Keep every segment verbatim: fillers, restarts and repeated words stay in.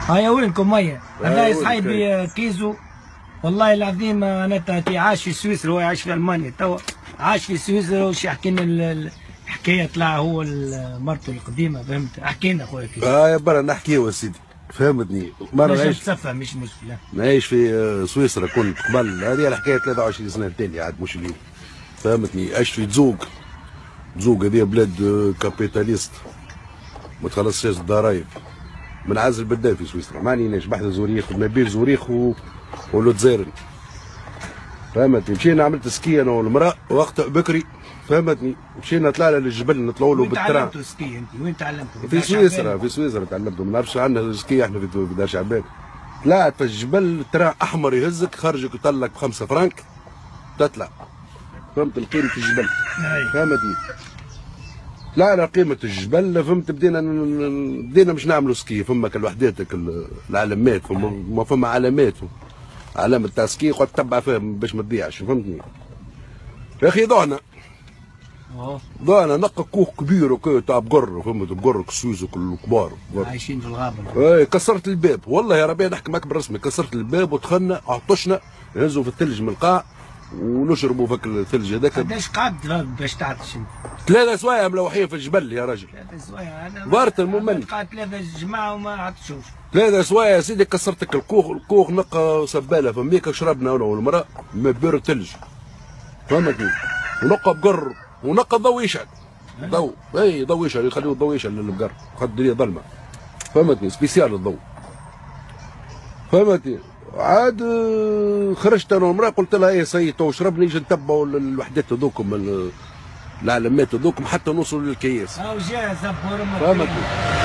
هيا وينكم مية؟ انا صاحبي كيزو والله العظيم انا تاتي عاش في سويسرا، هو عايش في المانيا توا، عاش في سويسرا وش يحكي لنا الحكايه، طلع هو مرته القديمه، فهمت؟ احكي لنا خويا كيزو. اه يا برا نحكيو يا سيدي، فهمتني. مره نعيش تسفه مش مشكله. نعيش في سويسرا كنت قبل، هذه الحكايه ثلاثة وعشرين سنه التالي عاد مش اليوم، فهمتني. عشت في تزوق، تزوق هذه بلاد كابيتاليست ما تخلصش الضرايب، منعزل بالدار في سويسرا، ما عليناش بحث زوريخ ما بين زوريخ و... ولوتزيرن، فهمتني. مشينا عملت سكي انا والمراه وقتها بكري، فهمتني. مشينا طلعنا للجبل نطلعوا له بالتران. وين تعلمتوا سكي انت؟ وين تعلمتوا؟ في سويسرا، في سويسرا تعلمته، ما نعرفش عندنا سكي احنا في دار شعبان. طلعت في الجبل، تران احمر يهزك خرجك يطلق بخمسة فرانك تطلع، فهمت قيمة الجبل، فهمتني. طلعنا قيمة الجبل، فهمت. بدينا بدينا مش نعملوا سكي، فما كالوحداتك العلامات، فما فما علامات، علامة تاع سكي قعدت تتبع فيها باش ما تضيعش، فهمتني. يا اخي ضعنا ضعنا نقى كوخ كبير وكا تاع بقر، فهمت؟ بقر السويس الكبار عايشين في الغابة. اي كسرت الباب، والله يا ربي نحكي معك بالرسمي، كسرت الباب ودخلنا عطشنا، نهزوا في الثلج من القاع ونشربوا فك الثلج هذاك. قداش قعدت باش تعطش انت؟ ثلاثة سوايع ملوحين في الجبل يا راجل. ثلاثة سوايع انا بارت الممن قعدت ثلاثة جماعة وما عطشوش. ثلاثة سوايع يا سيدي، كسرتك الكوخ، الكوخ نقى سبالة فميك، شربنا انا والمرأة ما بير ثلج، فهمتني. ونقى بقر ونقى ضوء يشعل، ضوء اي ضوء يشعل، يخليوه الضوء يشعل للبقر، خد الدنيا ظلمة، فهمتني. سبيسيال الضوء، فهمتني. عاد خرجت انا والمراه قلت لها ايه سي تو شرب، نيجي نتبعوا الوحدات هذوكم العلامات هذوكم حتى نوصلوا للكياس. هاو جا زبور فهمتني.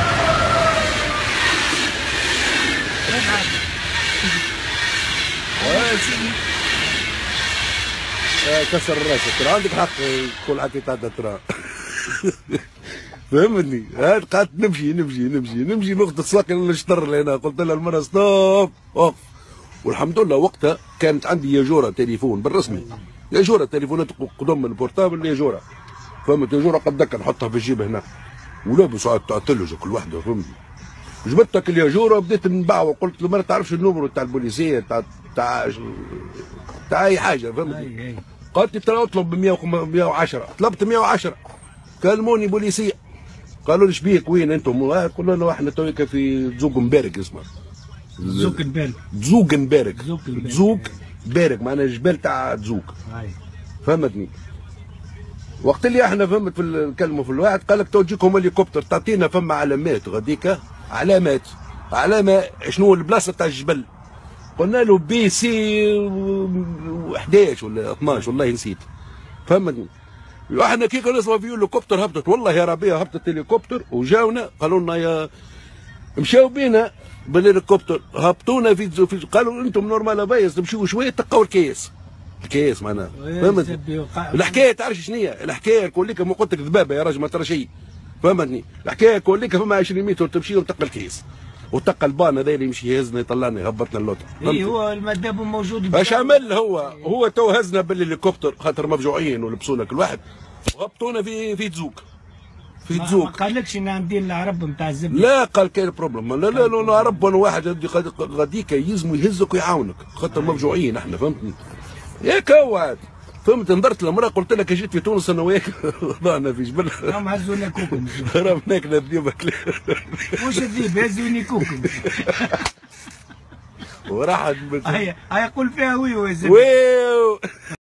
كسر راسك، ترى عندك حق كل حكيت هذا ترى. فهمتني. هاد قعدت نمشي نمشي نمشي نمشي ناخذ الساق نشطر لهنا، قلت لها المراه ستوب اوف. والحمد لله وقتها كانت عندي ياجوره تليفون بالرسمي، ياجوره تليفونات قدام البورتابل، ياجوره، فهمت؟ ياجوره قدك نحطها في الجيب هنا، ولابس عاد تاع الثلج كل وحده، فهمتني. جبتك الياجوره بديت نباع، وقلت له ما تعرفش النمرو تاع البوليسيه تاع تاع تاع اي حاجه، فهمتني. قالت لي ترى اطلب ب مية وعشرة، طلبت مية وعشرة، كلموني بوليسيه قالوا لي شبيك وين انتم؟ قلنا له احنا تويك في زوجنبرغ اسمه زوجنبرغ زوجنبرغ زوج بارك معناها جبال تاع تزوق، فهمتني. وقت اللي احنا فهمت في الكلمه في الواحد قال لك تو تجيكم هليكوبتر تعطينا فما علامات غاديكا، علامات علامه شنو البلاصه تاع الجبل، قلنا له بي سي احد عشر ولا اثناش والله نسيت، فهمتني. احنا كي كنا نسمع في هليكوبتر هبطت، والله يا ربي هبطت هليكوبتر وجاونا قالوا لنا يا مشاو بينا بالهليكوبتر، هبطونا في, في قالوا انتم نورمال بايز تمشيوا شويه تلقاو الكياس، الكياس معناها، فهمتني. الحكايه تعرف شنو هي؟ الحكايه نقول لك ما قلت لك ذبابه يا راجل ما ترى شيء، فهمتني. الحكايه نقول لك فما عشرين متر تمشي وتلقى الكيس، وتلقى البان هذا اللي يمشي يهزنا يطلعنا يهبطنا اللوطه. اي هو المداب موجود. اش عمل هو؟ هو تو هزنا بالهليكوبتر خاطر مفجوعين ولبسونا كل واحد وهبطونا في في تزوق، في تزوق. ما قالكش ان عندي العرب نتاع الزبده؟ لا قال كاين بروبليم، لا لا لا عرب وانا واحد غاديك يلزموا يهزك ويعاونك خاطر مفجوعين احنا، فهمتني. ياك هو عاد، فهمت. نظرت للمراه قلت لها كي جيت في تونس انا وياك ضعنا في جبل، راهم هزونا كوكم، راهم ناكل الذيب مش الذيب هزوني كوكم. وراحت هيا هيا قول فيها ويو يا زلمه.